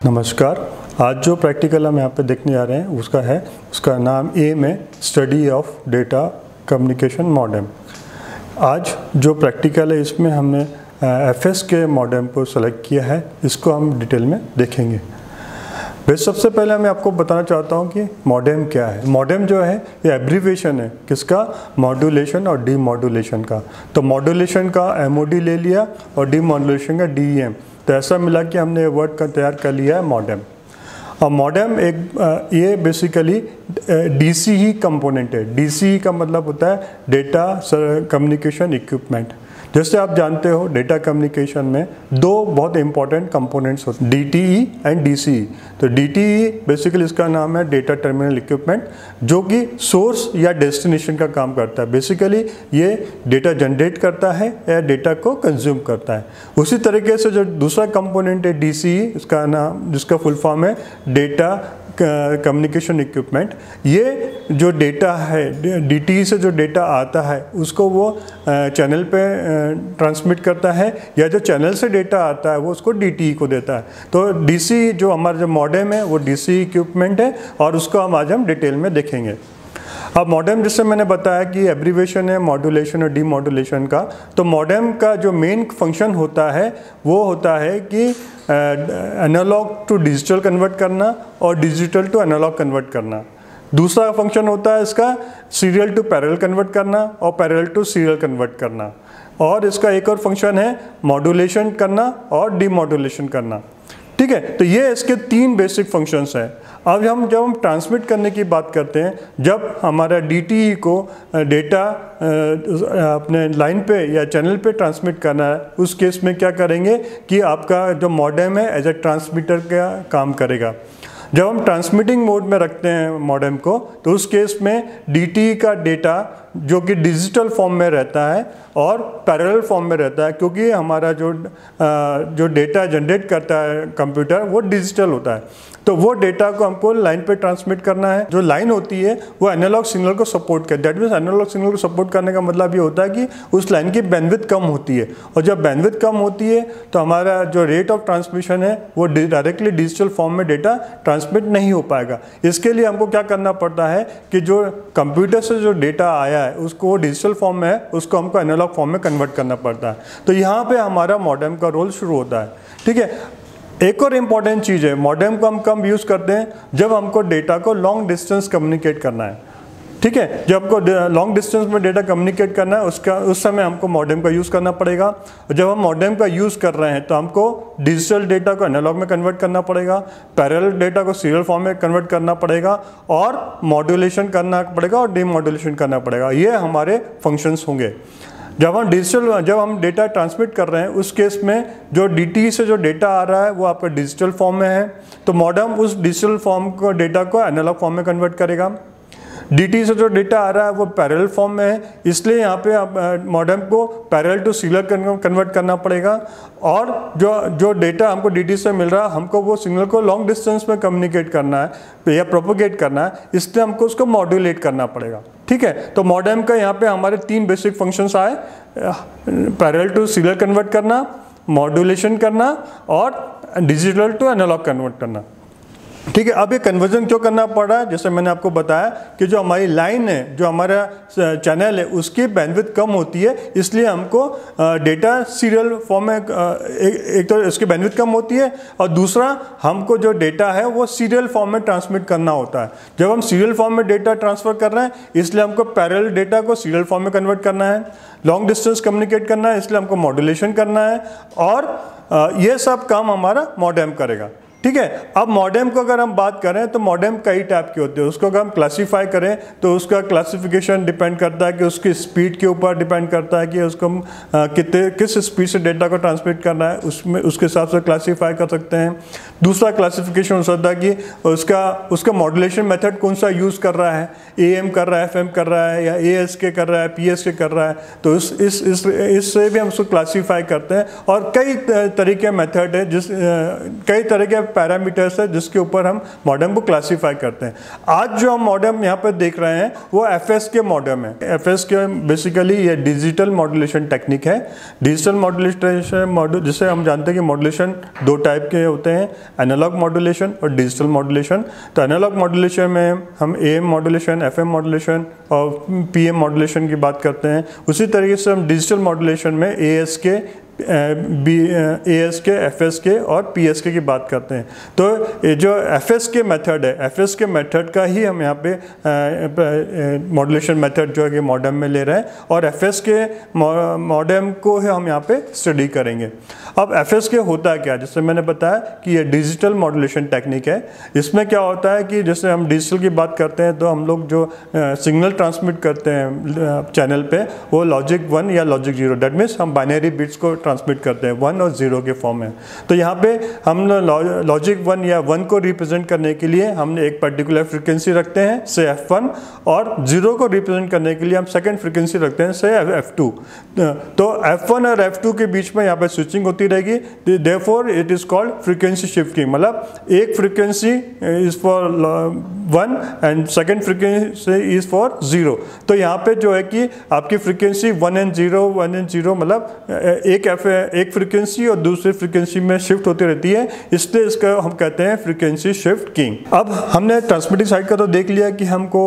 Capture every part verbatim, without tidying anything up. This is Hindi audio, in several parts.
नमस्कार। आज जो प्रैक्टिकल हम यहाँ पे देखने जा रहे हैं उसका है उसका नाम एम है study of data communication modem. आज जो प्रैक्टिकल है इसमें हमने एफएस के मॉडेम को सेलेक्ट किया है, इसको हम डिटेल में देखेंगे। वैसे सबसे पहले मैं आपको बताना चाहता हूँ कि मॉडेम क्या है। मॉडेम जो है ये एब्रीविएशन है किसका, मॉड्यूलेशन और डीमॉड्यूलेशन का। तो मॉड्यूलेशन का एमओडी ले लिया और डीमॉड्यूलेशन का डीईएम, तो ऐसा मिला कि हमने ये वर्ड का तैयार कर लिया है मॉडेम। अब मॉडेम एक ये बेसिकली डीसी ही कंपोनेंट है। डीसी का मतलब होता है डेटा कम्युनिकेशन इक्विपमेंट। जैसे आप जानते हो डेटा कम्युनिकेशन में दो बहुत इंपॉर्टेंट कंपोनेंट्स होते हैं, डीटीई एंड डीसीई। तो डीटीई बेसिकली इसका नाम है डेटा टर्मिनल इक्विपमेंट, जो कि सोर्स या डेस्टिनेशन का काम करता है। बेसिकली ये डेटा जनरेट करता है या डेटा को कंज्यूम करता है। उसी तरीके से जो दूसरा कंपोनेंट है डीसीई, इसका नाम जिसका फुल फॉर्म है डेटा कम्युनिकेशन इक्विपमेंट, ये जो डेटा है डीटीई से जो डेटा आता है उसको वो चैनल पे ट्रांसमिट करता है, या जो चैनल से डेटा आता है वो उसको डीटीई को देता है। तो डीसी जो हमारा जो मॉडेम है वो डीसी इक्विपमेंट है और उसको हम आज हम डिटेल में देखेंगे। अब मॉडेम जिससे मैंने बताया कि एब्रीविएशन है मॉड्यूलेशन और डीमॉड्यूलेशन का। तो मॉडेम का जो मेन फंक्शन होता है वो होता है कि एनालॉग टू डिजिटल कन्वर्ट करना और डिजिटल टू एनालॉग कन्वर्ट करना। दूसरा फंक्शन होता है इसका सीरियल टू पैरेलल कन्वर्ट करना और पैरेलल टू सीरियल कन्वर्ट करना। और इसका एक और फंक्शन है मॉड्यूलेशन करना और डीमॉड्यूलेशन करना। ठीक है, तो ये इसके तीन बेसिक फंक्शंस हैं। अब हम जब हम ट्रांसमिट करने की बात करते हैं, जब हमारा डीटीई को डेटा अपने लाइन पे या चैनल पे ट्रांसमिट करना है, उस केस में क्या करेंगे कि आपका जो मॉडेम है एज ए ट्रांसमीटर का काम करेगा। जब हम ट्रांसमिटिंग मोड में रखते हैं मॉडेम को, तो उस केस में डीटीई का डेटा जो कि डिजिटल फॉर्म में रहता है और पैरेलल फॉर्म में रहता है, क्योंकि हमारा जो जो डेटा जनरेट करता है कंप्यूटर वो डिजिटल होता है। तो वो डेटा को हमको लाइन पे ट्रांसमिट करना है। जो लाइन होती है वो एनालॉग सिग्नल को सपोर्ट करती है। दैट मीन्स एनालॉग सिग्नल को सपोर्ट करने का मतलब ये होता है कि उस लाइन की बैंडविड्थ कम होती है, और जब बैंडविड्थ कम होती है तो हमारा जो रेट ऑफ ट्रांसमिशन है वो डायरेक्टली डिजिटल फॉर्म में डेटा ट्रांसमिट नहीं हो पाएगा। इसके लिए हमको क्या करना पड़ता है कि जो कंप्यूटर से जो डेटा आया है उसको डिजिटल फॉर्म में है, उसको हमको एनालॉग फॉर्म में कन्वर्ट करना पड़ता है। तो यहाँ पे हमारा मॉडेम का रोल शुरू होता है। ठीक है, एक और इम्पॉर्टेंट चीज़ है, मॉडेम को हम कम यूज़ करते हैं जब हमको डेटा को लॉन्ग डिस्टेंस कम्युनिकेट करना है। ठीक है, जब हमको लॉन्ग डिस्टेंस में डेटा कम्युनिकेट करना है उसका उस समय हमको मॉडेम का यूज़ करना पड़ेगा। और जब हम मॉडेम का यूज़ कर रहे हैं तो हमको डिजिटल डेटा को एनालॉग में कन्वर्ट करना पड़ेगा, पैरेलल डेटा को सीरियल फॉर्म में कन्वर्ट करना पड़ेगा, और मॉड्यूलेशन करना पड़ेगा और डीमॉड्यूलेशन करना पड़ेगा। ये हमारे फंक्शंस होंगे। जब हम डिजिटल जब हम डेटा ट्रांसमिट कर रहे हैं उस केस में जो डीटीई से जो डेटा आ रहा है वो आपका डिजिटल फॉर्म में है, तो मॉडेम उस डिजिटल फॉर्म को डेटा को एनालॉग फॉर्म में कन्वर्ट करेगा। डीटीई से जो डेटा आ रहा है वो पैरेलल फॉर्म में है, इसलिए यहाँ पे आप मॉडेम को पैरेलल टू सीरियल कन्वर्ट करना पड़ेगा। और जो जो डेटा हमको डीटीई से मिल रहा है हमको वो सिग्नल को लॉन्ग डिस्टेंस में कम्युनिकेट करना है या प्रोपोगेट करना है, इसलिए हमको उसको मॉड्यूलेट करना पड़ेगा। ठीक है, तो मॉडेम का यहाँ पे हमारे तीन बेसिक फंक्शंस आए, पैरेलल टू सीरियल कन्वर्ट करना, मॉड्यूलेशन करना और डिजिटल टू एनालॉग कन्वर्ट करना। ठीक है, अब ये कन्वर्जन क्यों करना पड़ रहा है? जैसे मैंने आपको बताया कि जो हमारी लाइन है, जो हमारा चैनल है, उसकी बैंडविड्थ कम होती है, इसलिए हमको डेटा सीरियल फॉर्म में एक तो इसकी बैंडविड्थ कम होती है, और दूसरा हमको जो डेटा है वो सीरियल फॉर्म में ट्रांसमिट करना होता है। जब हम सीरियल फॉर्म में डेटा ट्रांसफ़र कर रहे हैं इसलिए हमको पैरेलल डेटा को सीरियल फॉर्म में कन्वर्ट करना है, लॉन्ग डिस्टेंस कम्युनिकेट करना है इसलिए हमको मॉड्यूलेशन करना है, और ये सब काम हमारा मॉडेम करेगा। ठीक है, अब मॉडेम को अगर हम बात करें तो मॉडेम कई टाइप के होते हैं। उसको अगर हम क्लासीफाई करें तो उसका क्लासिफिकेशन डिपेंड करता है कि उसकी स्पीड के ऊपर डिपेंड करता है कि उसको हम कितने किस स्पीड से डेटा को ट्रांसमिट करना है, उसमें उसके हिसाब से क्लासीफाई कर सकते हैं। दूसरा क्लासिफिकेशन हो सकता है कि उसका उसका मॉड्यूलेशन मेथड कौन सा यूज़ कर रहा है, ए एम कर रहा है, एफ एम कर रहा है, या ए एस के कर रहा है, पी एस के कर रहा है। तो इस इस इस इससे भी हम उसको क्लासीफाई करते हैं। और कई तरीके मेथड है, जिस कई तरह के पैरामीटर्स है जिसके ऊपर हम मॉडेम को क्लासीफाई करते हैं। आज जो हम मॉडेम यहाँ पर देख रहे हैं वो एफ एस के मॉडेम है। एफ एस के बेसिकली ये डिजिटल मॉड्यूलेशन टेक्निक है। डिजिटल मॉड्यूलेशन मॉड्यूल जिसे हम जानते हैं कि मॉड्यूलेशन दो टाइप के होते हैं, एनालॉग मॉड्यूलेशन और डिजिटल मॉड्यूलेशन। तो एनालॉग मॉड्यूलेशन में हम A M modulation, F M modulation और पी एम मॉड्यूलेशन की बात करते हैं। उसी तरीके से हम डिजिटल मॉड्यूलेशन में A S K, B A S K, F S K और पी एस के की बात करते हैं। तो ये जो एफ एस के मेथड है, एफ एस के मेथड का ही हम यहाँ पे मॉड्यूलेशन मेथड जो है कि मॉडेम में ले रहे हैं और एफ एस के मॉडेम को हम यहाँ पे स्टडी करेंगे। अब एफ एस के होता है क्या, जैसे मैंने बताया कि ये डिजिटल मॉड्यूलेशन टेक्निक है। इसमें क्या होता है कि जैसे हम डिजिटल की बात करते हैं तो हम लोग जो सिग्नल ट्रांसमिट करते हैं चैनल पे वो लॉजिक वन या लॉजिक जीरो, दैट मीन्स हम बाइनरी बिट्स को ट्रांसमिट करते हैं वन और जीरो के फॉर्म में। तो यहाँ पे हम लॉजिक वन या वन को रिप्रेजेंट करने के लिए हमने एक पर्टिकुलर फ्रीक्वेंसी रखते हैं से एफ वन, और जीरो को रिप्रेजेंट करने के लिए हम सेकेंड फ्रीक्वेंसी रखते हैं से एफ टू। तो एफ वन और एफ टू के बीच में यहाँ पे स्विचिंग होती रहेगी। Therefore it is called frequency shifting, मतलब एक frequency is for one and second frequency is for zero. तो यहाँ पे जो है कि आपकी frequency one and zero one and zero मतलब एक एफ एक फ्रीक्वेंसी और दूसरी फ्रीक्वेंसी में शिफ्ट होती रहती है, इसलिए इसका हम कहते हैं फ्रीक्वेंसी शिफ्ट कीइंग। अब हमने ट्रांसमिटिंग साइड का तो देख लिया कि हमको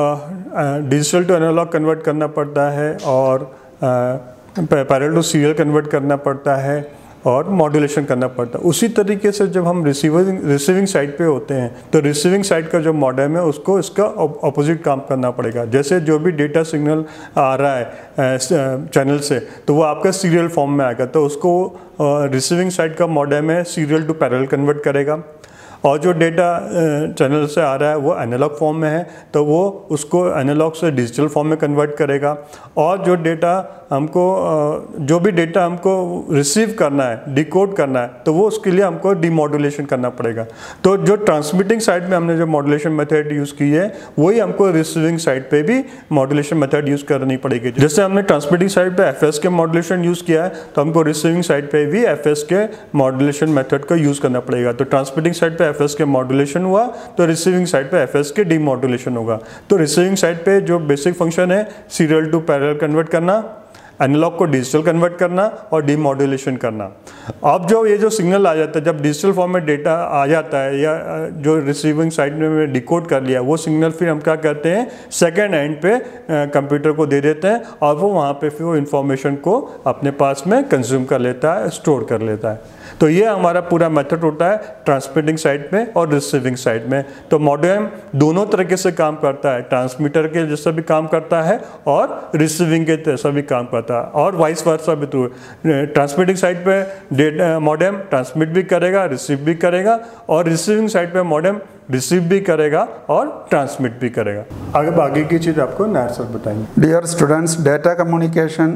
डिजिटल टू एनालॉग कन्वर्ट करना पड़ता है और पैरेलल टू सीरियल कन्वर्ट करना पड़ता है और मॉड्यूलेशन करना पड़ता है। उसी तरीके से जब हम रिसीविंग रिसीविंग साइड पे होते हैं तो रिसीविंग साइड का जो मॉडेम है उसको इसका ऑपोजिट काम करना पड़ेगा। जैसे जो भी डेटा सिग्नल आ रहा है चैनल से तो वो आपका सीरियल फॉर्म में आएगा, तो उसको रिसीविंग साइड का मॉडेम है सीरियल टू पैरेलल कन्वर्ट करेगा। और जो डेटा चैनल से आ रहा है वो एनालॉग फॉर्म में है तो वो उसको एनालॉग से डिजिटल फॉर्म में कन्वर्ट करेगा। और जो डेटा हमको जो भी डेटा हमको रिसीव करना है, डिकोड करना है, तो वो उसके लिए हमको डीमॉड्यूलेशन करना पड़ेगा। तो जो ट्रांसमिटिंग साइड में हमने जो मॉड्यूलेशन मेथड यूज़ की है वही हमको रिसीविंग साइड पे भी मॉड्यूलेशन मेथड यूज़ करनी पड़ेगी। जैसे हमने ट्रांसमिटिंग साइड पे F S K modulation use किया है तो हमको रिसीविंग साइड पे भी F S K modulation method का यूज़ करना पड़ेगा। तो ट्रांसमिटिंग साइड पे एफ एस के मॉड्यूलेशन हुआ तो रिसीविंग साइड पे एफ एस के डीमॉड्यूलेशन होगा। तो रिसीविंग साइड पे जो बेसिक फंक्शन है सीरियल टू पैरेलल कन्वर्ट करना, एनालॉग को डिजिटल कन्वर्ट करना और डीमॉड्यूलेशन करना। अब जो ये जो सिग्नल आ जाता है, जब डिजिटल फॉर्म में डेटा आ जाता है या जो रिसीविंग साइड में डिकोड कर लिया, वो सिग्नल फिर हम क्या करते हैं सेकेंड एंड पे कंप्यूटर को दे देते हैं और वो वहाँ पे फिर वो इन्फॉर्मेशन को अपने पास में कंज्यूम कर लेता है, स्टोर कर लेता है। तो ये हमारा पूरा मेथड होता है ट्रांसमिटिंग साइड में और रिसीविंग साइड में। तो मॉडेम दोनों तरीके से काम करता है, ट्रांसमीटर के जैसा भी काम करता है और रिसीविंग के जैसा भी काम करता है, और वाइस वर्सा भी। तो ट्रांसमिटिंग साइड पे डेटा मॉडेम ट्रांसमिट भी करेगा, रिसीव भी करेगा, और रिसीविंग साइड पे मॉडेम रिसीव भी करेगा और ट्रांसमिट भी करेगा। आगे आगे की चीज़ आपको नायर सर बताएंगे। डियर स्टूडेंट्स, डेटा कम्युनिकेशन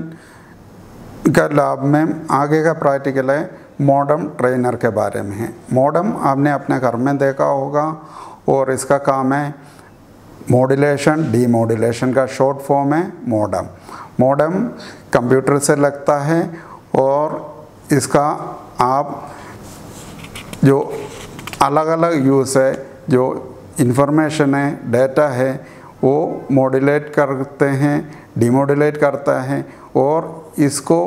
का लैब में आगे का प्रैक्टिकल है मॉडेम ट्रेनर के बारे में है। मॉडेम आपने अपने घर में देखा होगा और इसका काम है मॉड्यूलेशन, डीमॉड्यूलेशन का शॉर्ट फॉर्म है मॉडेम। मॉडेम कंप्यूटर से लगता है और इसका आप जो अलग अलग यूज़ है, जो इंफॉर्मेशन है, डेटा है, वो मॉड्यूलेट करते हैं, डीमॉड्यूलेट करता है। और इसको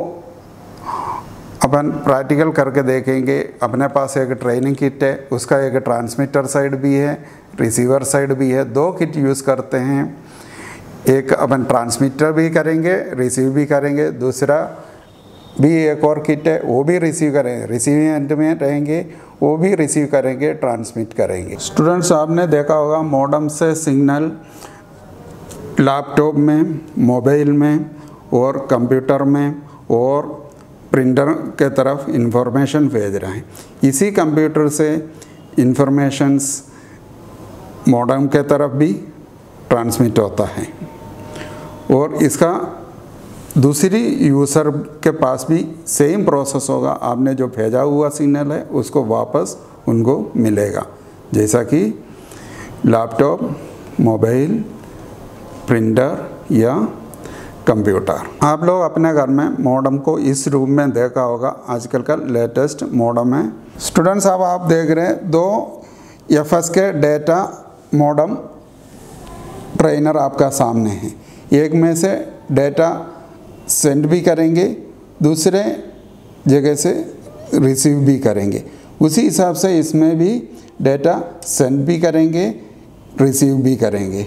अपन प्रैक्टिकल करके देखेंगे। अपने पास एक ट्रेनिंग किट है, उसका एक ट्रांसमीटर साइड भी है, रिसीवर साइड भी है, दो किट यूज़ करते हैं। एक अपन ट्रांसमीटर भी करेंगे, रिसीव भी करेंगे, दूसरा भी एक और किट है वो भी रिसीव करेंगे, रिसीविंग एंड में रहेंगे, वो भी रिसीव करेंगे, ट्रांसमिट करेंगे। स्टूडेंट्स, आपने देखा होगा मॉडेम से सिग्नल लैपटॉप में, मोबाइल में और कंप्यूटर में और प्रिंटर के तरफ इंफॉर्मेशन भेज रहे हैं। इसी कंप्यूटर से इंफॉर्मेशंस मॉडेम के तरफ भी ट्रांसमिट होता है और इसका दूसरी यूज़र के पास भी सेम प्रोसेस होगा। आपने जो भेजा हुआ सिग्नल है उसको वापस उनको मिलेगा, जैसा कि लैपटॉप, मोबाइल, प्रिंटर या कंप्यूटर। आप लोग अपने घर में मॉडम को इस रूप में देखा होगा, आजकल का लेटेस्ट मॉडम है। स्टूडेंट्स अब आप देख रहे हैं दो F S K data modem trainer आपका सामने है। एक में से डेटा सेंड भी करेंगे, दूसरे जगह से रिसीव भी करेंगे। उसी हिसाब से इसमें भी डेटा सेंड भी करेंगे, रिसीव भी करेंगे।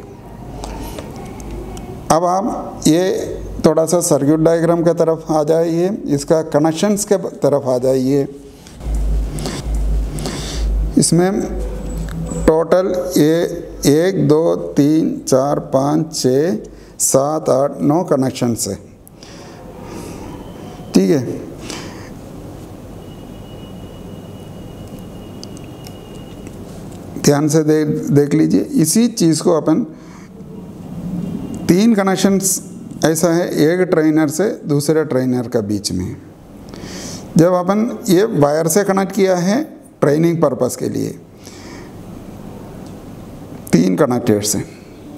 अब आप ये थोड़ा सा सर्किट डायग्राम की तरफ आ जाइए, इसका कनेक्शंस के तरफ आ जाइए। इसमें टोटल ये एक दो तीन चार पाँच छः सात आठ नौ कनेक्शंस है, ठीक है। ध्यान से देख देख लीजिए। इसी चीज़ को अपन तीन कनेक्शंस ऐसा है एक ट्रेनर से दूसरे ट्रेनर का बीच में। जब अपन ये वायर से कनेक्ट किया है ट्रेनिंग पर्पस के लिए, तीन कनेक्टर्स हैं।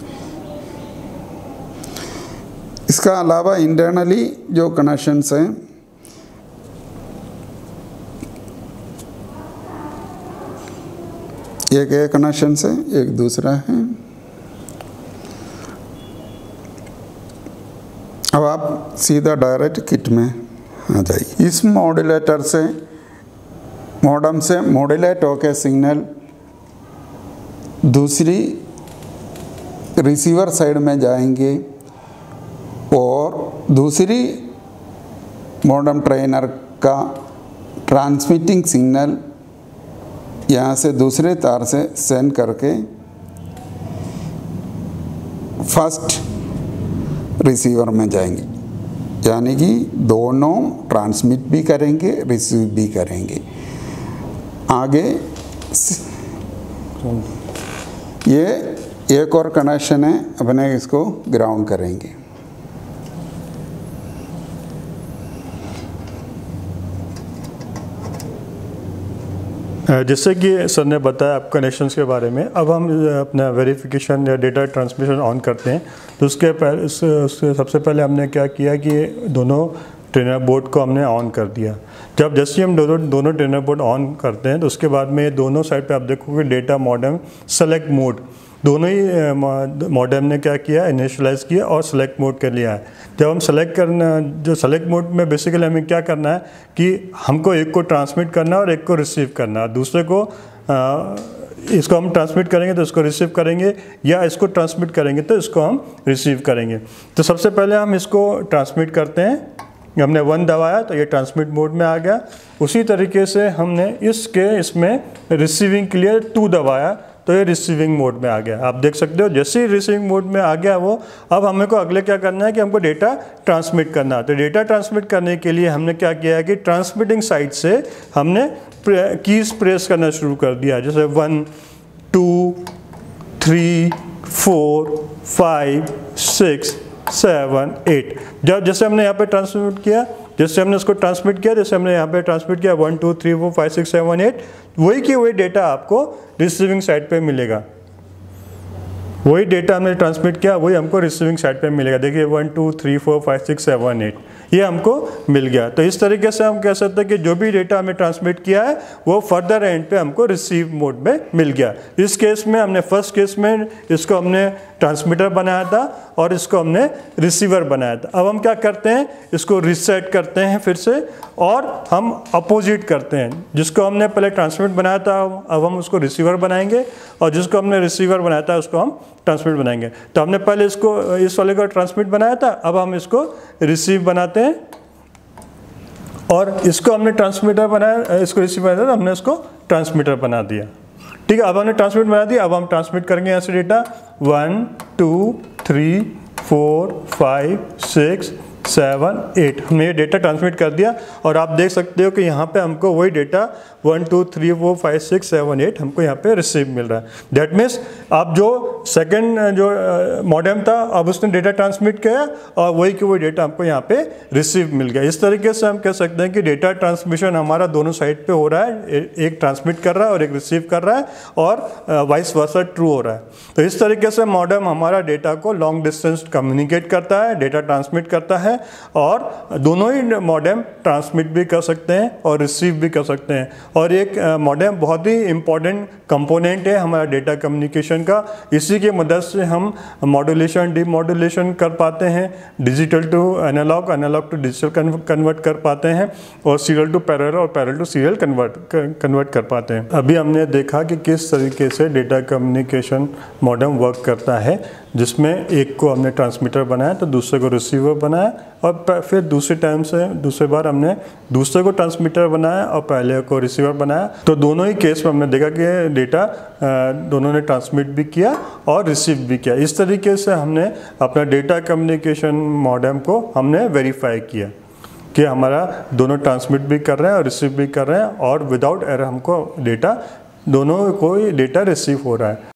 इसका अलावा इंटरनली जो कनेक्शंस हैं, एक एक कनेक्शन से एक दूसरा है। अब आप सीधा डायरेक्ट किट में आ जाइए। इस मॉड्यूलेटर से मॉडम से मॉड्यूलेट होकर सिग्नल दूसरी रिसीवर साइड में जाएंगे और दूसरी मॉडम ट्रेनर का ट्रांसमिटिंग सिग्नल यहाँ से दूसरे तार से सेंड करके फर्स्ट रिसीवर में जाएंगे, यानी कि दोनों ट्रांसमिट भी करेंगे, रिसीव भी करेंगे। आगे ये एक और कनेक्शन है, अपने इसको ग्राउंड करेंगे। जैसे कि सर ने बताया आप कनेक्शंस के बारे में, अब हम अपना वेरिफिकेशन या डेटा ट्रांसमिशन ऑन करते हैं। तो उसके पहले उस, उसके सबसे पहले हमने क्या किया कि दोनों ट्रेनर बोर्ड को हमने ऑन कर दिया। जब जैसे हम दोनों दोनों ट्रेनर बोर्ड ऑन करते हैं तो उसके बाद में दोनों साइड पे आप देखोगे डेटा मॉडेम सेलेक्ट मोड, दोनों ही मॉडेम ने क्या किया, इनिशियलाइज किया और सेलेक्ट मोड कर लिया है। जब हम सेलेक्ट करना, जो सेलेक्ट मोड में बेसिकली हमें क्या करना है कि हमको एक को ट्रांसमिट करना और एक को रिसीव करना, दूसरे को आ, इसको हम ट्रांसमिट करेंगे तो इसको रिसीव करेंगे, या इसको ट्रांसमिट करेंगे तो इसको हम रिसीव करेंगे। तो सबसे पहले हम इसको ट्रांसमिट करते हैं। हमने वन दबाया तो ये ट्रांसमिट मोड में आ गया। उसी तरीके से हमने इसके इसमें रिसीविंग के लिए टू दबाया तो ये रिसीविंग मोड में आ गया। आप देख सकते हो जैसे ही रिसीविंग मोड में आ गया वो, अब हमें को अगले क्या करना है कि हमको डेटा ट्रांसमिट करना है। तो डेटा ट्रांसमिट करने के लिए हमने क्या किया है कि ट्रांसमिटिंग साइड से हमने कीज प्रेस करना शुरू कर दिया, जैसे one two three four five six seven eight. जब जैसे हमने यहाँ पे ट्रांसमिट किया, जैसे हमने उसको ट्रांसमिट किया, जैसे हमने यहाँ पे ट्रांसमिट किया one two three four five six seven eight, वही की वही डेटा आपको रिसीविंग साइड पे मिलेगा। वही डेटा हमने ट्रांसमिट किया वही हमको रिसीविंग साइड पे मिलेगा। देखिए one two three four five six seven eight ये हमको मिल गया। तो इस तरीके से हम कह सकते हैं कि जो भी डेटा हमने ट्रांसमिट किया है वो फर्दर एंड पे हमको रिसीव मोड में मिल गया। इस केस में हमने फर्स्ट केस में इसको हमने ट्रांसमीटर बनाया था और इसको हमने रिसीवर बनाया था। अब हम क्या करते हैं, इसको रीसेट करते हैं फिर से और हम अपोजिट करते हैं। जिसको हमने पहले ट्रांसमिट बनाया था अब हम उसको रिसीवर बनाएंगे और जिसको हमने रिसीवर बनाया था उसको हम ट्रांसमिट बनाएंगे। तो हमने पहले इसको इस वाले को ट्रांसमिट बनाया था, अब हम इसको रिसीव बनाते हैं और इसको हमने ट्रांसमीटर बनाया, इसको रिसीव बनाया था तो हमने इसको ट्रांसमीटर बना दिया। ठीक है, अब हमने ट्रांसमिट बना दिया। अब हम ट्रांसमिट करेंगे यहाँ से data one two three four five six seven eight, हमने ये डेटा ट्रांसमिट कर दिया और आप देख सकते हो कि यहाँ पे हमको वही data one two three four five six seven eight हमको यहाँ पे रिसीव मिल रहा है। दैट मीन्स अब जो सेकंड जो मॉडेम था अब उसने डेटा ट्रांसमिट किया और वही कि वही डेटा हमको यहाँ पे रिसीव मिल गया। इस तरीके से हम कह सकते हैं कि डेटा ट्रांसमिशन हमारा दोनों साइड पे हो रहा है, एक ट्रांसमिट कर रहा है और एक रिसीव कर रहा है और वाइस वर्सा ट्रू हो रहा है। तो इस तरीके से मॉडेम हमारा डेटा को लॉन्ग डिस्टेंस कम्युनिकेट करता है, डेटा ट्रांसमिट करता है और दोनों ही मॉडेम ट्रांसमिट भी कर सकते हैं और रिसीव भी कर सकते हैं। और एक मॉडेम बहुत ही इम्पॉर्टेंट कंपोनेंट है हमारा डेटा कम्युनिकेशन का। इसी की मदद से हम मॉड्यूलेशन डीमॉड्यूलेशन कर पाते हैं, digital to analog, analog to digital convert कर पाते हैं और सीरियल टू पैरेलल और parallel to serial convert convert कर पाते हैं। अभी हमने देखा कि किस तरीके से डेटा कम्युनिकेशन मॉडेम वर्क करता है, जिसमें एक को हमने ट्रांसमीटर बनाया तो दूसरे को रिसीवर बनाया और फिर दूसरे टाइम से दूसरे बार हमने दूसरे को ट्रांसमीटर बनाया और पहले को रिसीवर बनाया। तो दोनों ही केस में हमने देखा कि डेटा दोनों ने ट्रांसमिट भी किया और रिसीव भी किया। इस तरीके से हमने अपना डेटा कम्युनिकेशन मॉडेम को हमने वेरीफाई किया कि हमारा दोनों ट्रांसमिट भी कर रहे हैं और रिसीव भी कर रहे हैं और विदाउट एरर हमको डेटा दोनों को डेटा रिसीव हो रहा है।